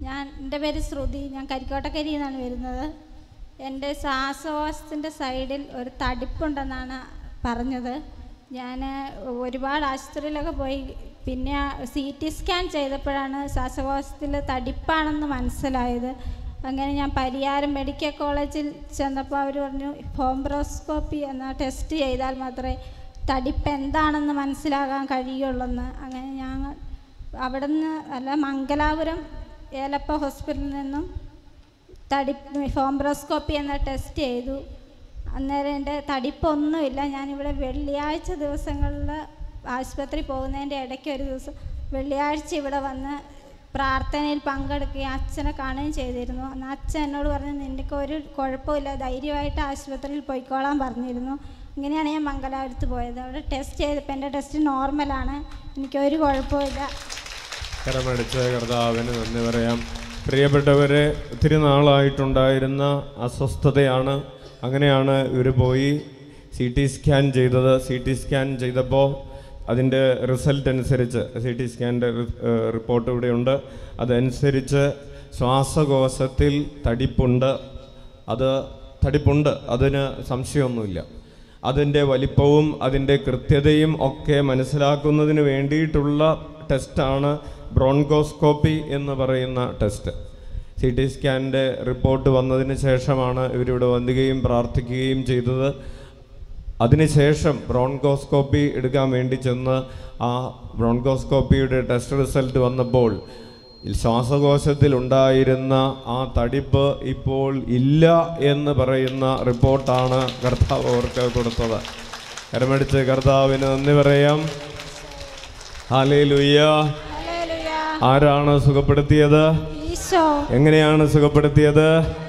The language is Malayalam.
എൻ്റെ പേര് ശ്രുതി. ഞാൻ കരിക്കോട്ടക്കരിയിൽ നിന്നാണ് വരുന്നത്. എൻ്റെ ശ്വാസകോശത്തിൻ്റെ സൈഡിൽ ഒരു തടിപ്പുണ്ടെന്നാണ് പറഞ്ഞത്. ഞാൻ ഒരുപാട് ആശുപത്രിയിലൊക്കെ പോയി. പിന്നെ CT സ്കാൻ ചെയ്തപ്പോഴാണ് ശ്വാസകോശത്തിൽ തടിപ്പാണെന്ന് മനസ്സിലായത്. അങ്ങനെ ഞാൻ പരിയാരം മെഡിക്കൽ കോളേജിൽ ചെന്നപ്പോൾ അവർ പറഞ്ഞു ഫോംബ്രോസ്കോപ്പി എന്ന ടെസ്റ്റ് ചെയ്താൽ മാത്രമേ തടിപ്പ് എന്താണെന്ന് മനസ്സിലാകാൻ കഴിയുള്ളെന്ന്. അങ്ങനെ ഞാൻ അവിടെ നിന്ന് മംഗലാപുരം ഏലപ്പ ഹോസ്പിറ്റലിൽ നിന്നും ഫോംബ്രോസ്കോപ്പി എന്ന ടെസ്റ്റ് ചെയ്തു. അന്നേരം എൻ്റെ തടിപ്പൊന്നുമില്ല. ഞാനിവിടെ വെള്ളിയാഴ്ച ദിവസങ്ങളിൽ ആശുപത്രി പോകുന്നതിൻ്റെ ഇടയ്ക്ക് ഒരു ദിവസം വെള്ളിയാഴ്ച ഇവിടെ വന്ന് പ്രാർത്ഥനയിൽ പങ്കെടുക്കുകയും അച്ഛനെ കാണുകയും ചെയ്തിരുന്നു. അന്ന് അച്ഛൻ എന്നോട് പറഞ്ഞു, നിനക്ക് ഒരു കുഴപ്പമില്ല, ധൈര്യമായിട്ട് ആശുപത്രിയിൽ പോയിക്കോളാൻ പറഞ്ഞിരുന്നു. ഇങ്ങനെയാണ് ഞാൻ മംഗലാപുരത്ത് പോയത്. അവിടെ ടെസ്റ്റ് ചെയ്തപ്പോൾ എൻ്റെ ടെസ്റ്റ് നോർമലാണ്, എനിക്കൊരു കുഴപ്പമില്ല. കരമടിച്ച് കർത്താവിന് നന്ദി പറയാം. പ്രിയപ്പെട്ടവരെ, ഒത്തിരി നാളായിട്ടുണ്ടായിരുന്ന അസ്വസ്ഥതയാണ്. അങ്ങനെയാണ് ഇവർ പോയി CT സ്കാൻ ചെയ്തത്. CT സ്കാൻ ചെയ്തപ്പോൾ അതിൻ്റെ റിസൾട്ട് അനുസരിച്ച്, CT സ്കാനിൻ്റെ റിപ്പോർട്ട് ഇവിടെയുണ്ട്, അതനുസരിച്ച് ശ്വാസകോശത്തിൽ തടിപ്പുണ്ട്. അതിന് സംശയമൊന്നുമില്ല. അതിൻ്റെ വലിപ്പവും അതിൻ്റെ കൃത്യതയും ഒക്കെ മനസ്സിലാക്കുന്നതിന് വേണ്ടിയിട്ടുള്ള ടെസ്റ്റാണ് ബ്രോൺകോസ്കോപ്പി എന്ന് പറയുന്ന ടെസ്റ്റ്. CT സ്കാനിൻ്റെ റിപ്പോർട്ട് വന്നതിന് ശേഷമാണ് ഇവരിവിടെ വന്നുകയും പ്രാർത്ഥിക്കുകയും ചെയ്തത്. അതിനുശേഷം ബ്രോൺകോസ്കോപ്പി എടുക്കാൻ വേണ്ടി ചെന്ന് ആ ബ്രോൺകോസ്കോപ്പിയുടെ ടെസ്റ്റ് റിസൾട്ട് വന്നപ്പോൾ ശ്വാസകോശത്തിൽ ഉണ്ടായിരുന്ന ആ തടിപ്പ് ഇപ്പോൾ ഇല്ല എന്ന് പറയുന്ന റിപ്പോർട്ടാണ് കർത്താവ് അവർക്ക് കൊടുത്തത്. കരമടിച്ച് കർത്താവിന് നന്ദി പറയാം. ഹല്ലേലൂയ. ആരാണ് സുഖപ്പെടുത്തിയത്? എങ്ങനെയാണ് സുഖപ്പെടുത്തിയത്?